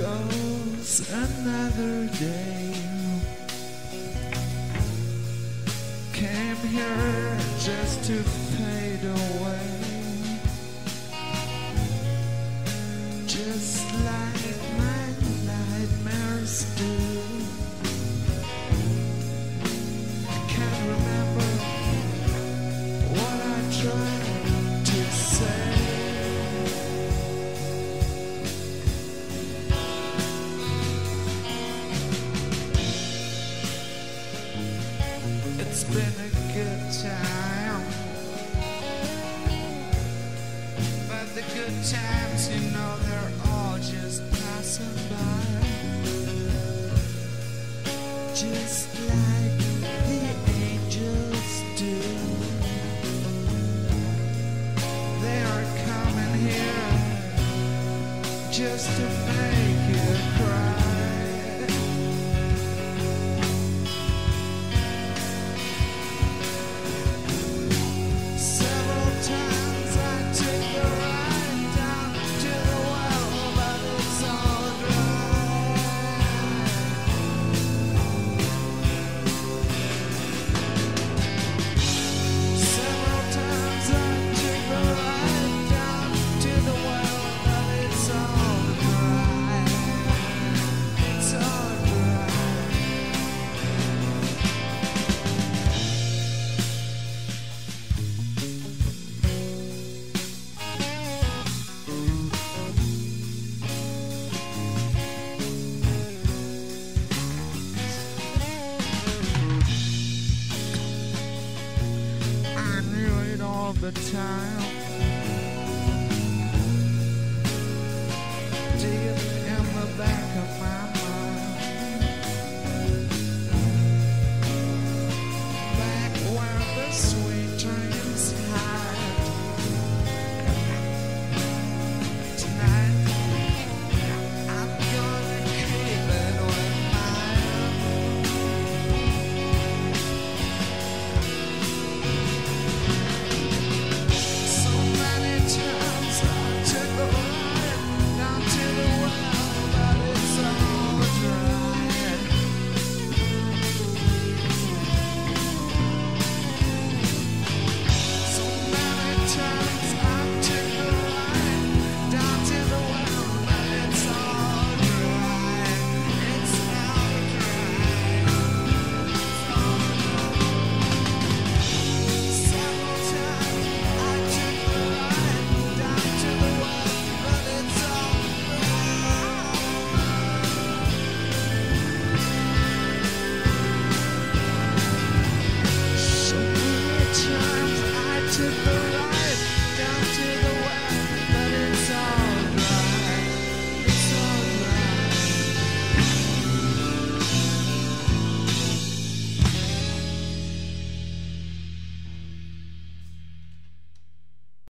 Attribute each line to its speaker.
Speaker 1: goes another day. Came here just to fade away, just like my nightmares do. I can't remember what I tried to say. It's been a good time, but the good times, you know, they're all just passing by, just like the angels do. They are coming here just to make you cry. The time